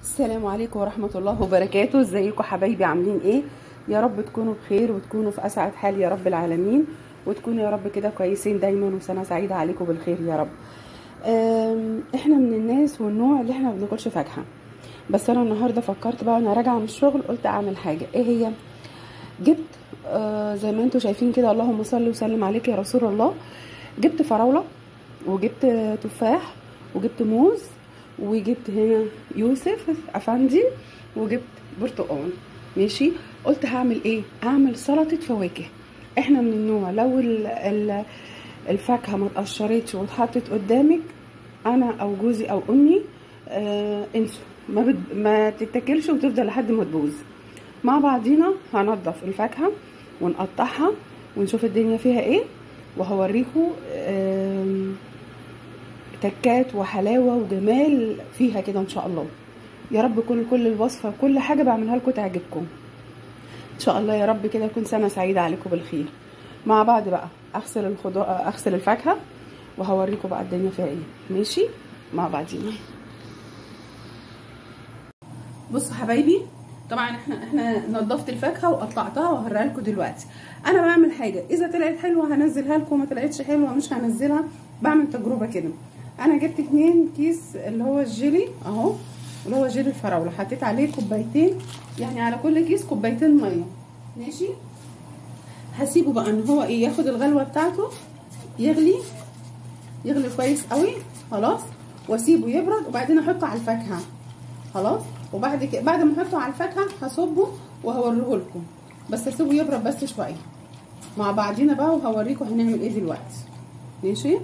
السلام عليكم ورحمة الله وبركاته. ازيكم حبايبي؟ عاملين ايه؟ يا رب تكونوا بخير وتكونوا في اسعد حال يا رب العالمين، وتكونوا يا رب كده كويسين دايما، وسنة سعيدة عليكم بالخير يا رب. احنا من الناس والنوع اللي احنا ما بناكلش فاكهة، بس انا النهارده فكرت بقى وانا راجعة من الشغل، قلت اعمل حاجة. ايه هي؟ جبت زي ما انتم شايفين كده، اللهم صل وسلم عليك يا رسول الله. جبت فراولة، وجبت تفاح، وجبت موز، وجبت هنا يوسف افندي، وجبت برتقال. ماشي. قلت هعمل ايه؟ هعمل سلطه فواكه. احنا من النوع لو الفاكهه ما اتقشرتش واتحطت قدامك، انا او جوزي او امي، انسوا، ما تتاكلش وتفضل لحد ما تبوظ. مع بعضينا هنضف الفاكهه ونقطعها ونشوف الدنيا فيها ايه، وهوريكم تكات وحلاوه وجمال فيها كده ان شاء الله. يا رب كل الوصفه وكل حاجه بعملها لكم تعجبكم ان شاء الله. يا رب كده تكون سنه سعيده عليكم بالخير. مع بعض بقى اغسل الفاكهه، وهوريكم بقى الدنيا فيها ايه. ماشي مع بعضينا. بصوا حبايبي، طبعا احنا نضفت الفاكهه وقطعتها وهوريها لكم دلوقتي. انا بعمل حاجه، اذا طلعت حلوه هنزلها لكم، ما طلعتش حلوه مش هنزلها. بعمل تجربه كده. انا جبت 2 كيس اللي هو الجيلي اهو، اللي هو جيلي الفراوله، حطيت عليه كوبايتين، يعني على كل كيس كوبايتين ميه. ماشي. هسيبه بقى ان هو ايه، ياخد الغلوه بتاعته، يغلي كويس قوي. خلاص. واسيبه يبرد، وبعدين احطه على الفاكهه. خلاص. وبعد كده بعد ما احطه على الفاكهه هصبه وهوريه لكم، بس اسيبه يبرد بس شويه مع بعضينا بقى، وهوريكم هنعمل ايه دلوقتي. ماشي.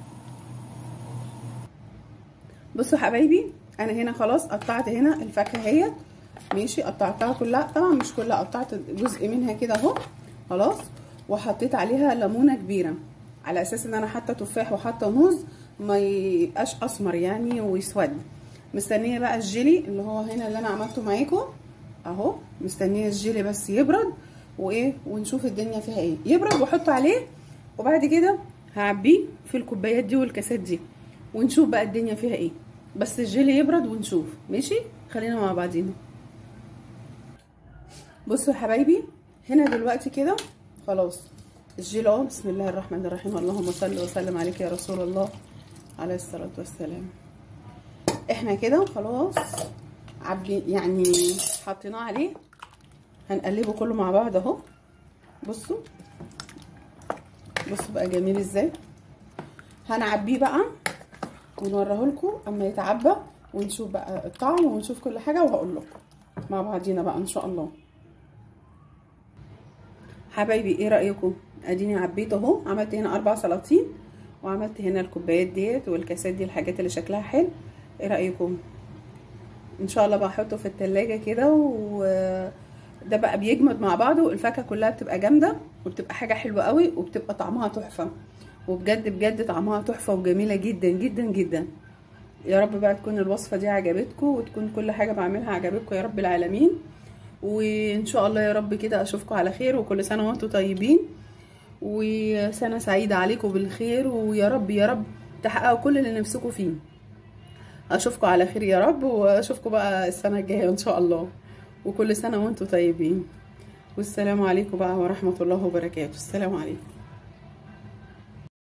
بصوا حبايبي، انا هنا خلاص قطعت هنا الفاكهه اهي. ماشي. قطعتها كلها، طبعا مش كلها، قطعت جزء منها كده اهو. خلاص. وحطيت عليها ليمونه كبيره، على اساس ان انا حاطه تفاح وحاطه موز، ما يبقاش اسمر يعني ويسود. مستنيه بقى الجيلي اللي هو هنا اللي انا عملته معاكم اهو. مستنيه الجيلي بس يبرد وايه، ونشوف الدنيا فيها ايه. يبرد واحطه عليه، وبعد كده هعبيه في الكوبايات دي والكاسات دي، ونشوف بقى الدنيا فيها ايه. بس الجيلي يبرد ونشوف. ماشي. خلينا مع بعضينا. بصوا يا حبايبي، هنا دلوقتي كده خلاص الجيلي اهو. بسم الله الرحمن الرحيم، اللهم صل وسلم عليك يا رسول الله عليه الصلاه والسلام. احنا كده خلاص يعني حطيناه عليه. هنقلبه كله مع بعض اهو. بصوا بقى جميل ازاي. هنعبيه بقى ونوريه لكم اما يتعبى، ونشوف بقى الطعم ونشوف كل حاجه، وهقول لكم مع بعضينا بقى ان شاء الله. حبايبي ايه رايكم؟ اديني عبيت اهو. عملت هنا 4 سلاطين، وعملت هنا الكوبايات ديت والكاسات دي، الحاجات اللي شكلها حلو. ايه رايكم؟ ان شاء الله بقى احطه في التلاجة كده، ده بقى بيجمد مع بعضه. الفاكهه كلها بتبقى جامده، وبتبقى حاجه حلوه قوي، وبتبقى طعمها تحفه، وبجد بجد طعمها تحفه وجميله جدا جدا جدا. يا رب بقى تكون الوصفه دي عجبتكم، وتكون كل حاجه بعملها عجبتكم يا رب العالمين. وان شاء الله يا رب كده اشوفكم على خير، وكل سنه وانتم طيبين، وسنه سعيده عليكم بالخير، ويا رب يا رب تحققوا كل اللي نفسكم فيه. اشوفكم على خير يا رب، واشوفكم بقى السنه الجايه ان شاء الله، وكل سنه وانتم طيبين. والسلام عليكم بقى ورحمه الله وبركاته. السلام عليكم.